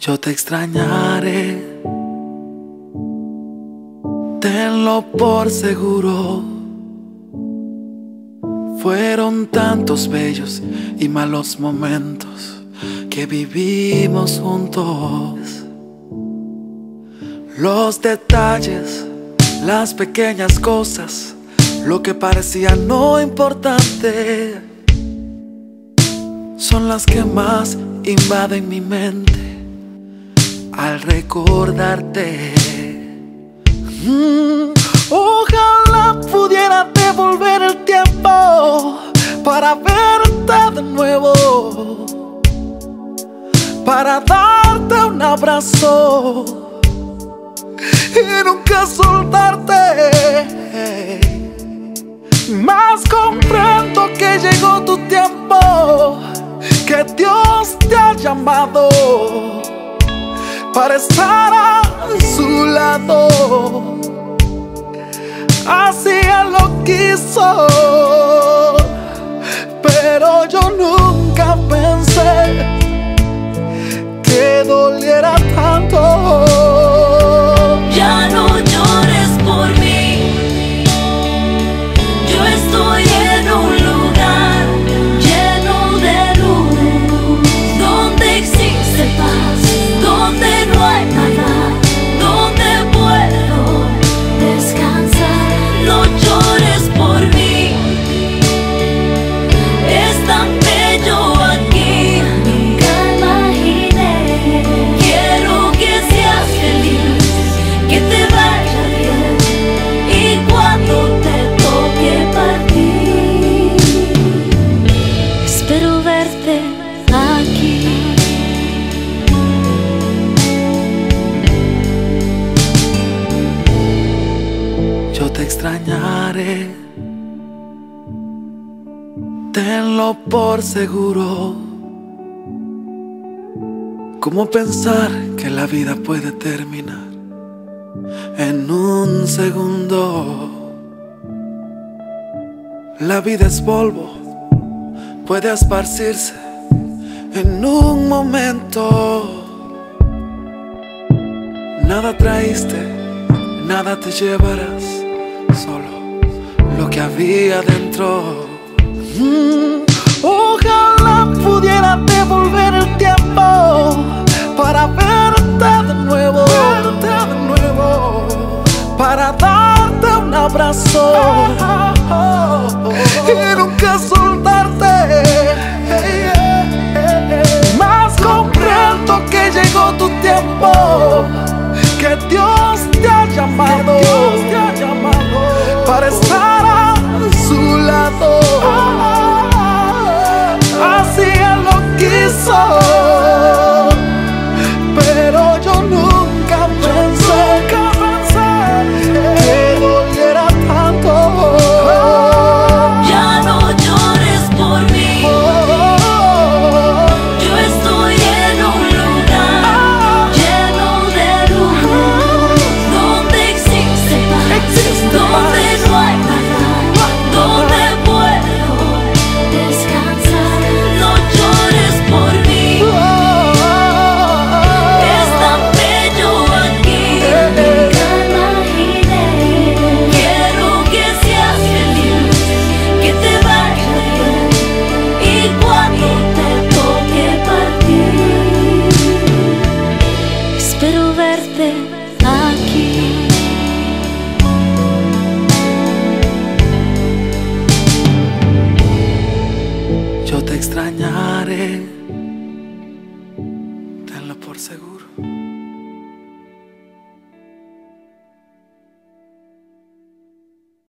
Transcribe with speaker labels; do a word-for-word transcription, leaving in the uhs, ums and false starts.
Speaker 1: Yo te extrañaré, tenlo por seguro. Fueron tantos bellos y malos momentos que vivimos juntos. Los detalles, las pequeñas cosas, lo que parecía no importante, son las que más invaden mi mente al recordarte. mm, Ojalá pudiera devolver el tiempo para verte de nuevo, para darte un abrazo y nunca soltarte. Mas comprendo que llegó tu tiempo, que Dios te ha llamado para estar a su lado. Así Él lo quiso, pero yo nunca pensé que doliera tanto.
Speaker 2: Ya no llores por mí, yo estoy en un lugar lleno de luz, donde existe paz, donde no hay nada, donde puedo descansar. No llores por mí, es tan bello aquí, nunca imaginé. Quiero que seas feliz, que te vaya bien, y cuando te toque partir, espero verte aquí.
Speaker 1: Yo te extrañaré, tenlo por seguro. ¿Cómo pensar que la vida puede terminar en un segundo? La vida es polvo, puede esparcirse en un momento. Nada traíste, nada te llevarás, solo lo que había dentro. Mm, Ojalá pudiera devolver el tiempo para verte de nuevo, verte de nuevo, para darte un abrazo y nunca soltarte. Mas comprendo que llegó tu tiempo, que Dios te ha llamado, Dios te ha llamado para estar a su lado. Así Él lo quiso, pero yo nunca pensé que doliera tanto.
Speaker 2: Ya no llores por mí, yo estoy en un lugar lleno de luz, donde existe paz, donde no hay nada, donde puedo descansar. No llores por mí, es tan bello aquí, nunca imaginé. Quiero que seas feliz, que te vaya bien, y cuando te toque partir, espero verte aquí.
Speaker 1: Yo te extrañaré, tenlo por seguro.